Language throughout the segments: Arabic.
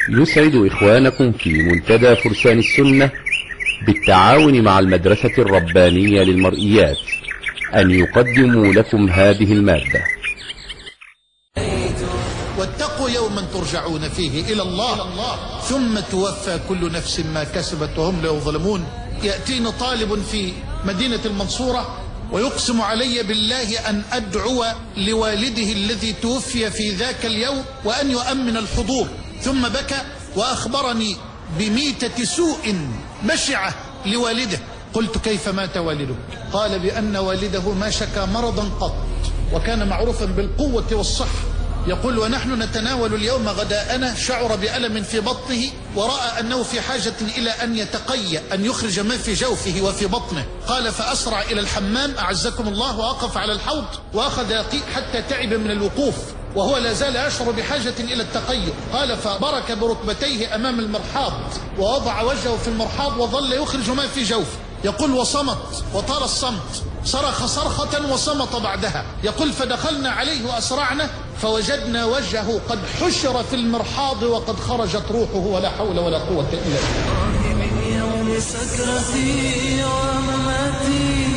يسعد إخوانكم في منتدى فرسان السنة بالتعاون مع المدرسة الربانية للمرئيات أن يقدموا لكم هذه المادة. واتقوا يوما ترجعون فيه إلى الله ثم توفى كل نفس ما كسبت وهم لا يظلمون. يأتيني طالب في مدينة المنصورة ويقسم علي بالله أن أدعو لوالده الذي توفي في ذاك اليوم وأن يؤمن الحضور، ثم بكى وأخبرني بميتة سوء بشعة لوالده. قلت: كيف مات والدك؟ قال: بأن والده ما شكى مرضا قط، وكان معروفا بالقوة والصحة. يقول: ونحن نتناول اليوم غداءنا، شعر بألم في بطنه ورأى أنه في حاجة إلى أن يتقي، أن يخرج ما في جوفه وفي بطنه. قال: فأسرع إلى الحمام أعزكم الله وأقف على الحوض وأخذ يقيء حتى تعب من الوقوف وهو لا زال يشعر بحاجة إلى التقيؤ. قال: فبرك بركبتيه أمام المرحاض ووضع وجهه في المرحاض وظل يخرج ما في جوفه. يقول: وصمت وطال الصمت، صرخ صرخة وصمت بعدها. يقول: فدخلنا عليه وأسرعنا فوجدنا وجهه قد حشر في المرحاض وقد خرجت روحه ولا حول ولا قوة إلا بالله. من يوم سكرتي ومماتي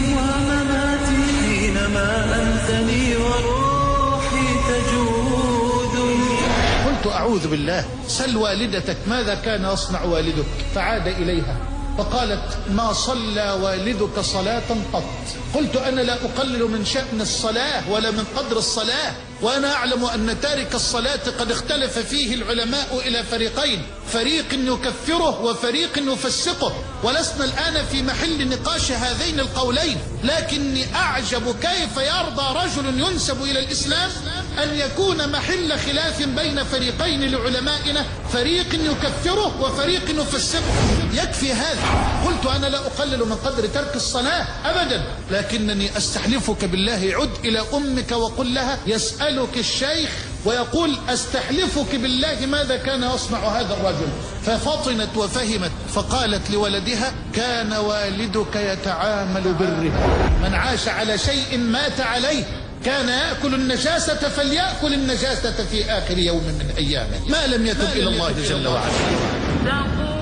حينما أنتني وروحي تجود. قلت: أعوذ بالله، سل والدتك ماذا كان يصنع والدك؟ فعاد إليها فقالت: ما صلى والدك صلاة قط. قلت: أنا لا أقلل من شأن الصلاة ولا من قدر الصلاة، وأنا أعلم أن تارك الصلاة قد اختلف فيه العلماء إلى فريقين، فريق يكفره وفريق يفسقه، ولسنا الآن في محل نقاش هذين القولين. لكني أعجب كيف يرضى رجل ينسب إلى الإسلام أن يكون محل خلاف بين فريقين لعلمائنا، فريق يكفره وفريق يفسقه. يكفي هذا. قلت: أنا لا أقلل من قدر ترك الصلاة أبدا، لكنني أستحلفك بالله عد إلى أمك وقل لها يسألك الشيخ ويقول: أستحلفك بالله ماذا كان يصنع هذا الرجل. ففطنت وفهمت فقالت لولدها: كان والدك يتعامل بالربا، من عاش على شيء مات عليه، كان يأكل النجاسة فليأكل النجاسة في آخر يوم من أيامه ما لم يتب إلى الله جل وعلا.